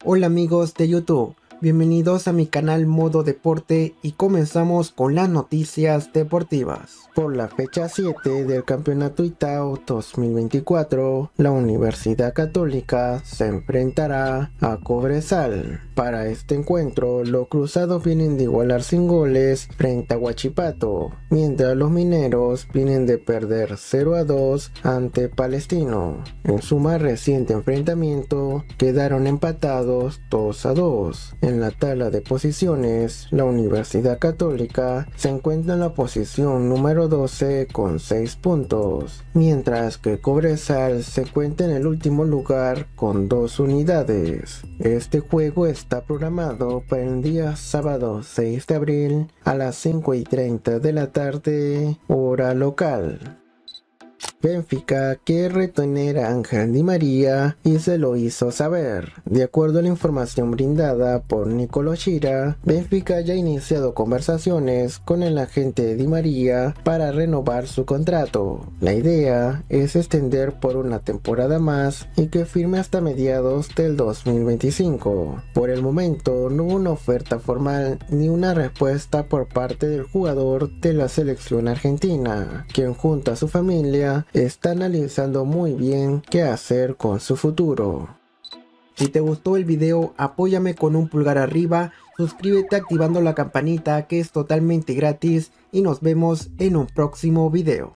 Hola amigos de YouTube, bienvenidos a mi canal Modo Deporte y comenzamos con las noticias deportivas. Por la fecha 7 del Campeonato Itao 2024, la Universidad Católica se enfrentará a Cobresal. Para este encuentro, los cruzados vienen de igualar sin goles frente a Huachipato, mientras los mineros vienen de perder 0-2 ante Palestino. En su más reciente enfrentamiento, quedaron empatados 2-2. En la tabla de posiciones, la Universidad Católica se encuentra en la posición número 12 con 6 puntos, mientras que Cobresal se encuentra en el último lugar con 2 unidades. Este juego está programado para el día sábado 6 de abril a las 5:30 de la tarde, hora local. Benfica quiere retener a Ángel Di María y se lo hizo saber. De acuerdo a la información brindada por Nicolo Schira, Benfica ya ha iniciado conversaciones con el agente de Di María para renovar su contrato. La idea es extender por una temporada más y que firme hasta mediados del 2025. Por el momento no hubo una oferta formal ni una respuesta por parte del jugador de la selección argentina, quien junto a su familia está analizando muy bien qué hacer con su futuro. Si te gustó el video, apóyame con un pulgar arriba, suscríbete activando la campanita que es totalmente gratis y nos vemos en un próximo video.